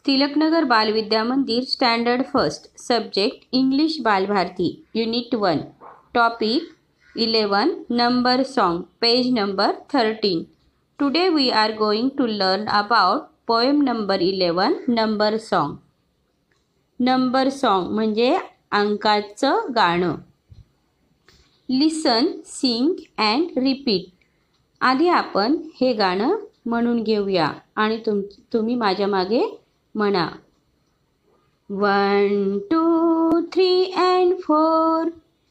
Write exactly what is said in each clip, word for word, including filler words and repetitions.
Tilaknagar Balvidya Mandir standard first subject English Balbharati unit one topic eleven number song page number thirteen. Today we are going to learn about poem number eleven number song. Number song म्हणजे अंकाचं गाणं. Listen sing and repeat. आधी आपण हे गाणं म्हणून घेऊया आणि तुम तुम्ही माझ्या मागे म्हणा. One two three and four,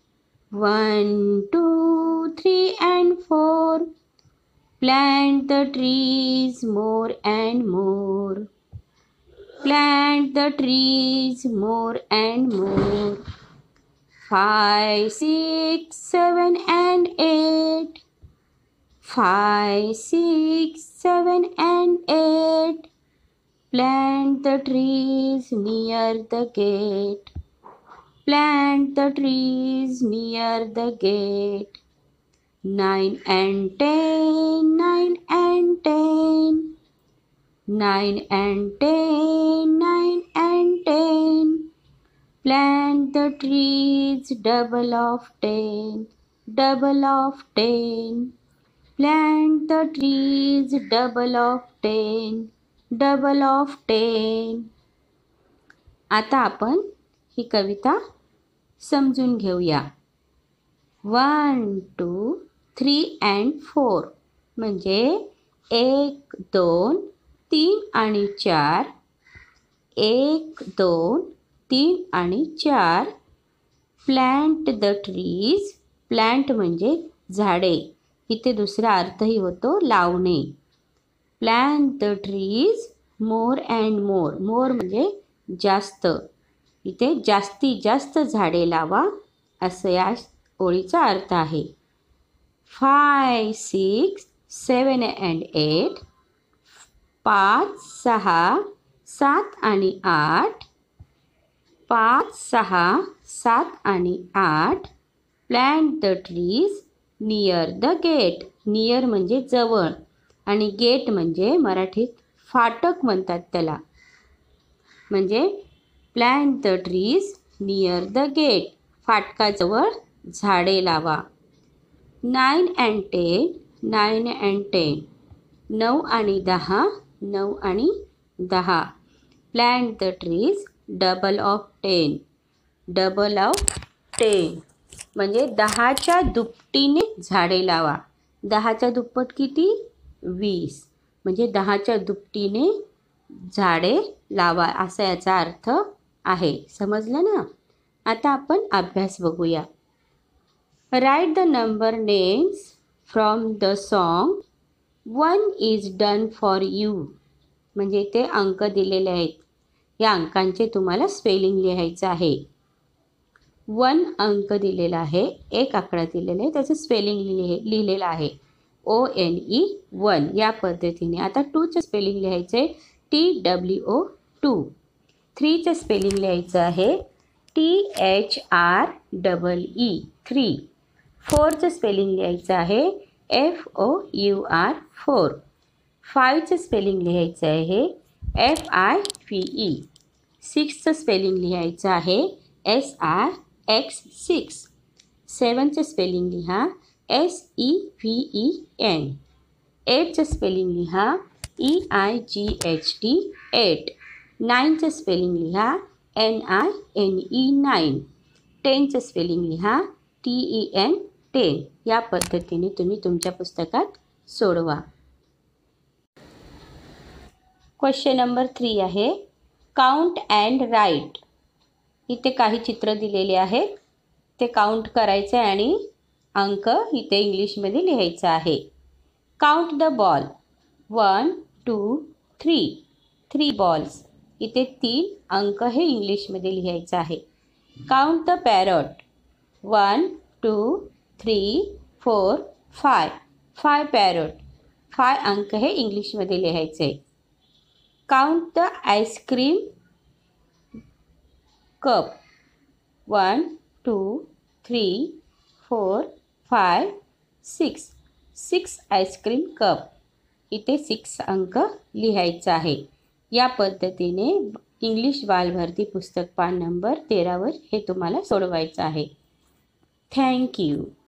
one two three and four, plant the trees more and more, plant the trees more and more. Five six seven and eight, five six seven and eight, plant the trees near the gate, plant the trees near the gate. Nine and ten, nine and ten, nine and ten, nine and ten, plant the trees double of ten, double of ten, plant the trees double of ten, double of ten. आता आपण ही कविता समजून घेऊया. One two three and four म्हणजे एक दोन तीन आणि चार, एक दोन तीन आणि चार. प्लॅन्ट द ट्रीज, प्लॅन्ट म्हणजे झाडे, इथे दुसरा अर्थही होतो लावणे. Plant the trees more and more, more म्हणजे जास्त, इथे जास्तीत जास्त झाडे लावा असं या ओळीचा अर्थ आहे. Five six seven and eight, पाच सहा सात आणि आठ, पाच सहा सात आणि आठ. Plant the trees near the gate, near म्हणजे जवळ आणि गेट म्हणजे मराठीत फाटक म्हणतात त्याला, म्हणजे plant the trees near the gate, फाटकाजवळ झाडे लावा. Nine and ten, nine and ten, नऊ आणि दहा, नऊ आणि दहा. Plant the trees double of ten, double of ten म्हणजे दहाच्या दुपटीने झाडे लावा. दहाच्या दुप्पट किती? वीस, म्हणजे दहाच्या दुपटीने झाडे लावा असा याचा अर्थ आहे. समजलं ना? आता आपण अभ्यास बघूया. Write the number names from the song. One is done for you म्हणजे ते अंक दिलेले आहेत. या अंकांचे तुम्हाला स्पेलिंग लिहायचं आहे. वन अंक दिलेला आहे, एक आकडा दिलेला आहे, त्याचं स्पेलिंग लिहि लिहिलेलं आहे ओ एन ई वन या पद्धतीने. आता टूचं स्पेलिंग लिहायचं आहे टी डब्ल्यू ओ टू. थ्रीचं स्पेलिंग लिहायचं आहे T H R double E three. फोरचं स्पेलिंग लिहायचं आहे F O U R four. फायचं स्पेलिंग लिहायचं आहे एफ आय पी ई. सिक्सचं स्पेलिंग लिहायचं आहे एस आर एक्स सिक्स. सेवनचं स्पेलिंग लिहा S E V E N. एटचं स्पेलिंग लिहा E I G H T eight. नाईनचं स्पेलिंग लिहा N I N E nine. टेनचं स्पेलिंग लिहा टी ई एन टेन. या पद्धतीने तुम्ही तुमच्या पुस्तकात सोडवा. क्वेश्चन नंबर थ्री आहे काउंट अँड राईट. इथे काही चित्र दिलेले आहेत, ते काउंट करायचे आणि अंक इथे इंग्लिशमध्ये लिहायचं आहे. Count the ball. One two three, three balls. इथे तीन अंक हे इंग्लिशमध्ये लिहायचं आहे. Count the parrot. One two three four five, five parrot. फाय अंक हे इंग्लिशमध्ये लिहायचे आहे. Count the ice cream cup. One two three four five six, six ice cream cup. इथे सिक्स अंक लिहायचा आहे. या पद्धतीने इंग्लिश बालभारती पुस्तक पान नंबर तेरावर हे तुम्हाला सोडवायचं आहे. Thank you.